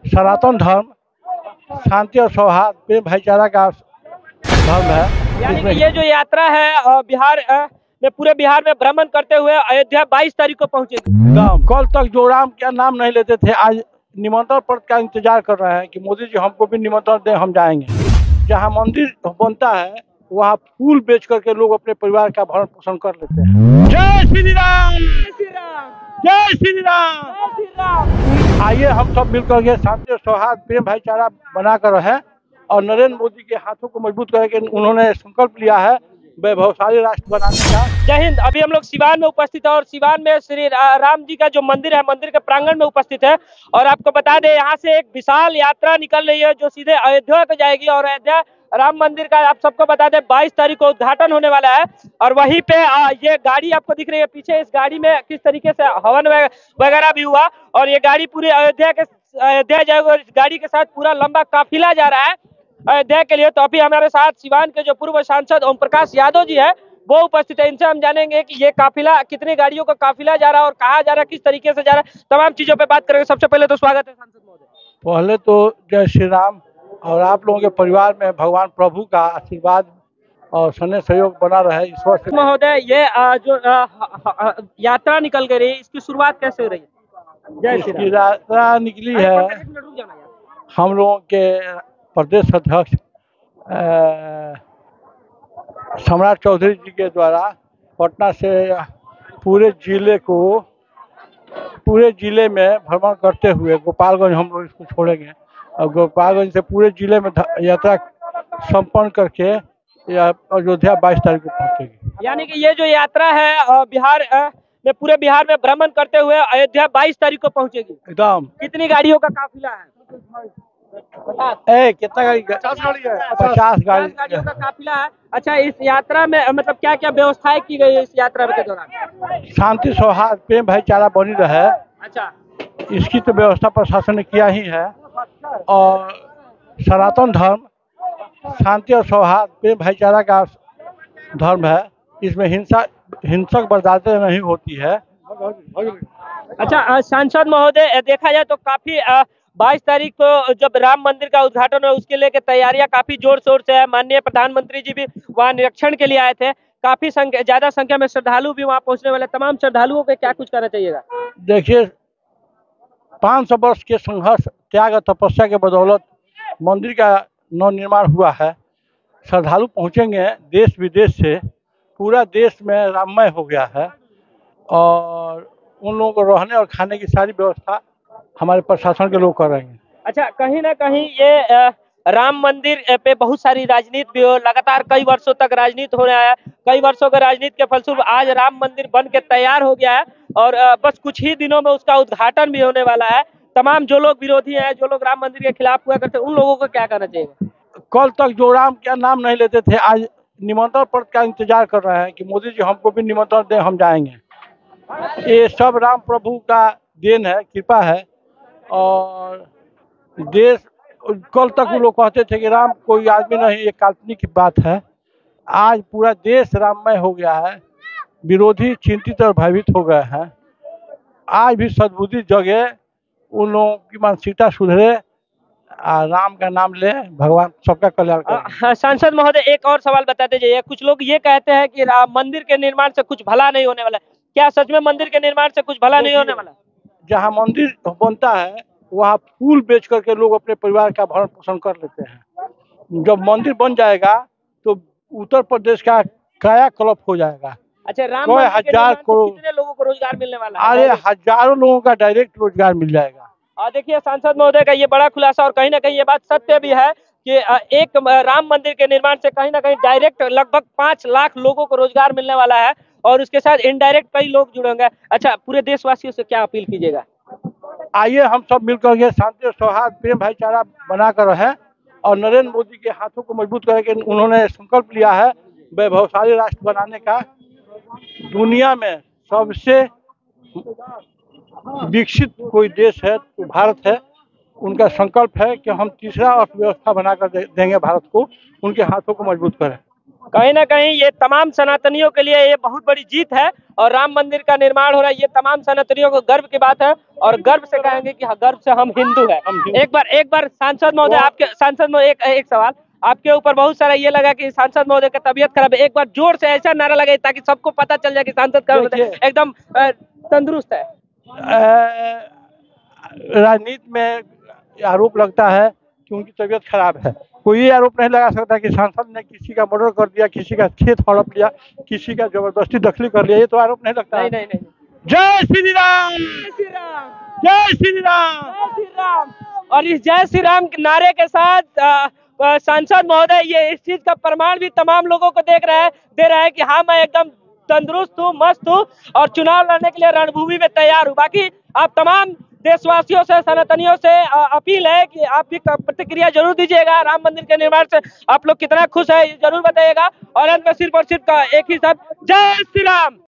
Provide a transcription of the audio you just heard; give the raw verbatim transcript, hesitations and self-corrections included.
सनातन धर्म शांति और सौहार्द प्रेम भाईचारा का धर्म है। यानी कि ये जो यात्रा है अ, बिहार अ, में पूरे बिहार में भ्रमण करते हुए अयोध्या बाईस तारीख को पहुंचेगी। कल तक जो राम का नाम नहीं लेते थे, आज निमंत्रण पत्र का इंतजार कर रहे हैं कि मोदी जी हमको भी निमंत्रण दें, हम जाएंगे। जहाँ मंदिर बनता है वहाँ फूल बेच करके लोग अपने परिवार का भरण पोषण कर लेते हैं। जय श्री राम, जय श्री राम। आइए हम सब मिलकर के शांति और सौहार्द प्रेम भाईचारा बनाकर रहें और नरेंद्र मोदी के हाथों को मजबूत करके उन्होंने संकल्प लिया है वैभवशाली राष्ट्र बनाने का। जय हिंद। अभी हम लोग सिवान में उपस्थित है और सिवान में श्री रा, राम जी का जो मंदिर है, मंदिर के प्रांगण में उपस्थित है। और आपको बता दें यहाँ से एक विशाल यात्रा निकल रही है जो सीधे अयोध्या को जाएगी। और अयोध्या राम मंदिर का आप सबको बता दें बाईस तारीख को उद्घाटन होने वाला है। और वहीं पे आ, ये गाड़ी आपको दिख रही है पीछे, इस गाड़ी में किस तरीके से हवन वगैरह भी हुआ और ये गाड़ी पूरे अयोध्या के अयोध्या जाएगी और इस गाड़ी के साथ पूरा लंबा काफिला जा रहा है अयोध्या के लिए। तो अभी हमारे साथ सिवान के जो पूर्व सांसद ओम प्रकाश यादव जी है वो उपस्थित है। इनसे हम जानेंगे कि ये काफिला कितनी गाड़ियों का काफिला जा रहा है और कहाँ जा रहा है, किस तरीके से जा रहा है, तमाम चीजों पे बात करेंगे। सबसे पहले तो स्वागत है सांसद महोदय। पहले तो जय श्री राम और आप लोगों के परिवार में भगवान प्रभु का आशीर्वाद और स्नेह सहयोग बना रहे ईश्वर से। महोदय ये आ, जो आ, आ, आ, यात्रा निकल गई रही, इसकी शुरुआत कैसे हो रही है? जय श्री राम। यात्रा निकली है हम लोगों के प्रदेश अध्यक्ष सम्राट चौधरी जी के द्वारा पटना से पूरे जिले को पूरे जिले में भ्रमण करते हुए गोपालगंज हम लोग इसको छोड़ेंगे और गोपालगंज से पूरे जिले में यात्रा संपन्न करके अयोध्या बाईस तारीख को पहुंचेगी। यानी कि ये जो यात्रा है बिहार में पूरे बिहार में भ्रमण करते हुए अयोध्या बाईस तारीख को पहुंचेगी। एकदम। कितनी गाड़ियों का काफिला है? ए, कितना गाड़ी? पचास गाड़ी है। पचास गाड़ी गाड़ियों का काफिला है। अच्छा, इस यात्रा में मतलब क्या क्या व्यवस्थाएं की गई है इस यात्रा के दौरान? शांति सौहार्द प्रेम भाईचारा बनी रहे। अच्छा, इसकी तो व्यवस्था प्रशासन ने किया ही है। और सनातन धर्म शांति और सौहार्द प्रेम भाईचारा का धर्म है। इसमें हिंसा हिंसक बर्दाश्त नहीं होती है। अच्छा सांसद महोदय, देखा जाए तो काफी बाईस तारीख को जब राम मंदिर का उद्घाटन हुआ उसके लेके तैयारियां काफी जोर शोर से है। माननीय प्रधानमंत्री जी भी वहां निरीक्षण के लिए आए थे। काफी संख्या ज्यादा संख्या में श्रद्धालु भी वहां पहुंचने वाले। तमाम श्रद्धालुओं को क्या कुछ करना चाहिएगा? देखिए, पाँच सौ वर्ष के संघर्ष त्याग और तपस्या के बदौलत मंदिर का नवनिर्माण हुआ है। श्रद्धालु पहुंचेंगे देश विदेश से। पूरा देश में राममय हो गया है और उन लोगों को रहने और खाने की सारी व्यवस्था हमारे प्रशासन के लोग कर रहे हैं। अच्छा, कहीं ना कहीं ये राम मंदिर पे बहुत सारी राजनीति भी हो, लगातार कई वर्षों तक राजनीति हो रहा है। कई वर्षों के राजनीति के फलस्वरूप आज राम मंदिर बन के तैयार हो गया है और बस कुछ ही दिनों में उसका उद्घाटन भी होने वाला है। तमाम जो लोग विरोधी हैं, जो लोग राम मंदिर के खिलाफ हुआ करते हैं, उन लोगों को क्या करना चाहिए? कल तक जो राम का नाम नहीं लेते थे, आज निमंत्रण पत्र का इंतजार कर रहे हैं कि मोदी जी हमको भी निमंत्रण दें, हम जाएंगे। ये सब राम प्रभु का देन है, कृपा है। और देश, कल तक वो लोग कहते थे कि राम कोई आदमी नहीं, ये काल्पनिक बात है। आज पूरा देश राममय हो गया है। विरोधी चिंतित और भयभीत हो गए हैं। आज भी सद्बुद्धि जगे, उन लोगों की मानसिकता सुधरे, राम का नाम ले, भगवान सबका कल्याण करे। सांसद महोदय, एक और सवाल बता दीजिए। कुछ लोग ये कहते हैं कि मंदिर के निर्माण से कुछ भला नहीं होने वाला, क्या सच में मंदिर के निर्माण से कुछ भला नहीं होने वाला? जहाँ मंदिर बनता है वहाँ फूल बेच करके लोग अपने परिवार का भरण पोषण कर लेते हैं। जब मंदिर बन जाएगा तो उत्तर प्रदेश का कायाकल्प हो जाएगा। अच्छा, राम मंदिर हजार करोड़ कितने लोगों को रोजगार मिलने वाला है? अरे हजारों लोगों का डायरेक्ट रोजगार मिल जाएगा। और देखिए सांसद महोदय का ये बड़ा खुलासा, और कहीं ना कहीं ये बात सत्य भी है कि एक राम मंदिर के निर्माण से कहीं ना कहीं डायरेक्ट लगभग पाँच लाख लोगों को रोजगार मिलने वाला है और उसके साथ इनडायरेक्ट कई लोग जुड़ेंगे। अच्छा, पूरे देशवासियों से क्या अपील कीजिएगा? आइए हम सब मिलकर के शांति और सौहार्द प्रेम भाईचारा बनाकर रहें और नरेंद्र मोदी के हाथों को मजबूत करके उन्होंने संकल्प लिया है वैभवशाली राष्ट्र बनाने का। दुनिया में सबसे विकसित कोई देश है तो भारत है। उनका संकल्प है कि हम तीसरा अर्थव्यवस्था बनाकर देंगे भारत को, उनके हाथों को मजबूत करें। कहीं ना कहीं ये तमाम सनातनियों के लिए ये बहुत बड़ी जीत है और राम मंदिर का निर्माण हो रहा है, ये तमाम सनातनियों को गर्व की बात है और गर्व से कहेंगे कि हाँ, गर्व से हम हिंदू हैं। हम हिंदू। एक बार एक बार सांसद महोदय, आपके सांसद महोदय, एक, एक सवाल आपके ऊपर बहुत सारा ये लगा कि सांसद महोदय का तबीयत खराब है, एक बार जोर से ऐसा नारा लगाए ताकि सबको पता चल जाए कि सांसद का देखिए। एकदम अ, तंदुरुस्त है। अ, राजनीति में आरोप लगता है कि उनकी तबीयत खराब है। कोई ये आरोप नहीं लगा सकता कि सांसद ने किसी का मर्डर कर दिया, किसी का खेत हड़प लिया, किसी का जबरदस्ती दखली कर लिया। ये तो आरोप नहीं लगता नहीं है। नहीं नहीं जय श्री राम, जय श्री राम, जय श्री राम। जय श्री राम। और इस जय श्री राम के नारे के साथ अ, अ, सांसद महोदय ये इस चीज का प्रमाण भी तमाम लोगों को देख रहा है दे रहा है कि हाँ, मैं एकदम तंदुरुस्त हूँ, मस्त हूँ और चुनाव लड़ने के लिए रणभूमि में तैयार हूँ। बाकी आप तमाम देशवासियों से, सनातनियों से अ, अपील है कि आप भी प्रतिक्रिया जरूर दीजिएगा। राम मंदिर के निर्माण से आप लोग कितना खुश है ये जरूर बताइएगा। और अंत में सिर्फ और सिर्फ का एक ही शब्द, जय श्री राम।